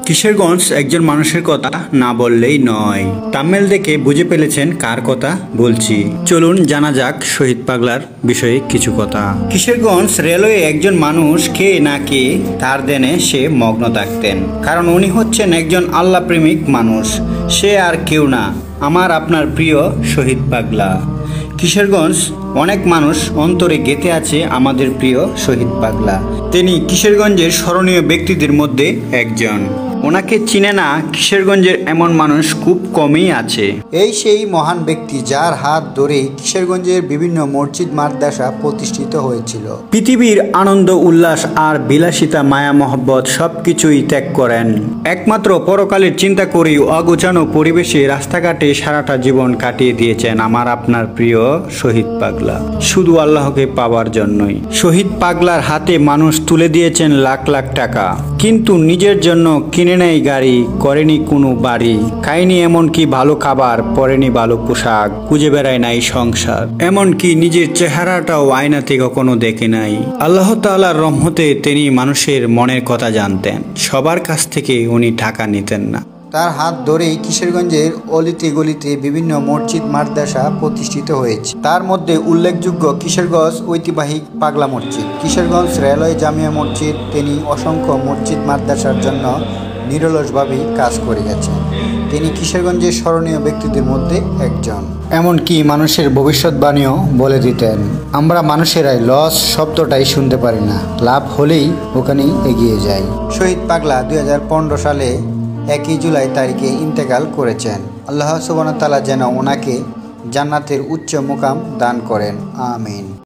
কিশোরগঞ্জ একজন মানুষের কথা না বললেই নয়। তামিল দেখে বুঝে ফেলেছেন কার কথা বলছি। চলুন জানা যাক শহীদ পাগলার বিষয়ে কিছু কথা। কিশোরগঞ্জ রেলওয়ে একজন মানুষ কে না কে তার দেনে সে মগ্ন থাকতেন, কারণ উনি হচ্ছেন একজন আল্লাহ প্রেমিক মানুষ। সে আর কেউ না, আমার আপনার প্রিয় শহীদ পাগলা। কিশোরগঞ্জ অনেক মানুষ অন্তরে গেঁথে আছে আমাদের প্রিয় শহীদ পাগলা। তিনি কিশোরগঞ্জের স্মরণীয় ব্যক্তিদের মধ্যে একজন। ওনাকে চিনে না কিশোরগঞ্জের এমন মানুষ খুব কমই আছে। এই সেই মহান ব্যক্তি যার হাত ধরেই কিশোরগঞ্জের বিভিন্ন মসজিদ মাদ্রাসা প্রতিষ্ঠিত হয়েছিল। পৃথিবীর আনন্দ উল্লাস আর বিলাসিতা মায়া মহব্বত সবকিছুই ত্যাগ করেন একমাত্র পরকালের চিন্তা করেই অগোছানো পরিবেশে রাস্তাঘাটে সারাটা জীবন কাটিয়ে দিয়েছেন আমার আপনার প্রিয় শহীদ পাগলা, শুধু আল্লাহকে পাওয়ার জন্যই। শহীদ পাগলার হাতে মানুষ তুলে দিয়েছেন লাখ লাখ টাকা, কিন্তু নিজের জন্য কিনে নেই গাড়ি, করেনি কোনো বাড়ি, খায়নি এমনকি ভালো খাবার, পরেনি ভালো পোশাক, খুঁজে বেড়ায় নাই সংসার, এমনকি নিজের চেহারাটাও আয়নাতে কখনো দেখে নাই। আল্লাহ তাআলার রহমতে তিনি মানুষের মনের কথা জানতেন, সবার কাছ থেকে উনি টাকা নিতেন না। তার হাত ধরেই কিশোরগঞ্জের অলিতে গলিতে বিভিন্ন মসজিদ মাদ্রাসা প্রতিষ্ঠিত হয়েছে। তার মধ্যে উল্লেখযোগ্য কিশোরগঞ্জ ঐতিহাসিক পাগলা মসজিদ, কিশোরগঞ্জ রেলওয়ে জামিয়া মসজিদ। তিনি অসংখ্য মসজিদ মাদ্রাসার জন্য নিরলসভাবেই কাজ করে গেছেন। তিনি কিশোরগঞ্জের স্মরণীয় ব্যক্তিদের মধ্যে একজন। এমনকি মানুষের ভবিষ্যৎবাণীও বলে দিতেন। আমরা মানুষেরাই লস শব্দটাই শুনতে পারি না, লাভ হলেই ওখানেই এগিয়ে যাই। শহীদ পাগলা 2015 সালে 1 জুলাই তারিখে ইন্তেকাল করেছেন। আল্লাহ সুবহানাহু ওয়া তাআলা যেন ওনাকে জান্নাতের উচ্চ মুকাম দান করেন, আমিন।